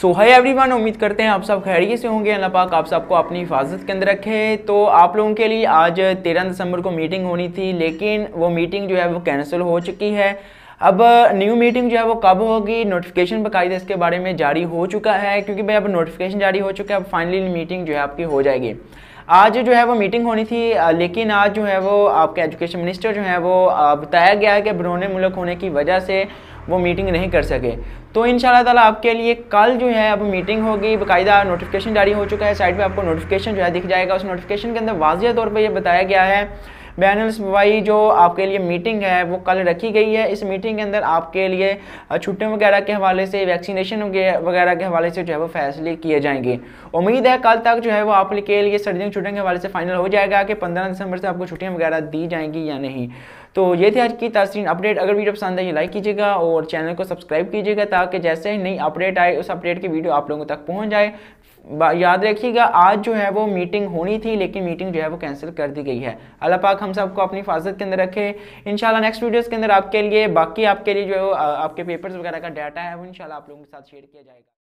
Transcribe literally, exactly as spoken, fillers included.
सो hi everyone, उम्मीद करते हैं आप सब खैरियत से होंगे। अल्लाह पाक आप सबको अपनी हिफाजत के अंदर रखे। तो आप लोगों के लिए आज तेरह दिसंबर को मीटिंग होनी थी, लेकिन वो मीटिंग जो है वो कैंसिल हो चुकी है। अब न्यू मीटिंग जो है वो कब होगी, नोटिफिकेशन बाकायदा इसके बारे में जारी हो चुका है, क्योंकि भाई अब नोटिफिकेशन जारी हो चुका है। अब फाइनली मीटिंग जो है आपकी हो जाएगी। आज जो है वो मीटिंग होनी थी, लेकिन आज जो है वो आपके एजुकेशन मिनिस्टर जो है वो बताया गया है कि बैरून मुल्क होने की वजह से वो मीटिंग नहीं कर सके। तो इंशाल्लाह ताला आपके लिए कल जो है अब मीटिंग होगी। बाकायदा नोटिफिकेशन जारी हो चुका है, साइड पे आपको नोटिफिकेशन जो है दिख जाएगा। उस नोटिफिकेशन के अंदर वाज़िह तौर पे ये बताया गया है बैनुल सूबाई जो आपके लिए मीटिंग है वो कल रखी गई है। इस मीटिंग के अंदर आपके लिए छुट्टियों वगैरह के हवाले से, वैक्सीनेशन वगैरह के हवाले से जो है वो फैसले किए जाएंगे। उम्मीद है कल तक जो है वो आपके लिए सर्दियों की छुट्टियों के हवाले से फाइनल हो जाएगा कि पंद्रह दिसंबर से आपको छुट्टियाँ वगैरह दी जाएंगी या नहीं। तो ये थी आज की ताज़ीन अपडेट। अगर वीडियो पसंद है ये लाइक कीजिएगा और चैनल को सब्सक्राइब कीजिएगा, ताकि जैसे ही नई अपडेट आए उस अपडेट की वीडियो आप लोगों तक पहुंच जाए। याद रखिएगा आज जो है वो मीटिंग होनी थी, लेकिन मीटिंग जो है वो कैंसिल कर दी गई है। अल्लाह पाक हम सबको अपनी हिफाजत के अंदर रखे। इंशाल्लाह नेक्स्ट वीडियोस के अंदर आपके लिए बाकी आपके लिए जो आपके पेपर्स वगैरह का डाटा है वो इंशाल्लाह आप लोगों के साथ शेयर किया जाएगा।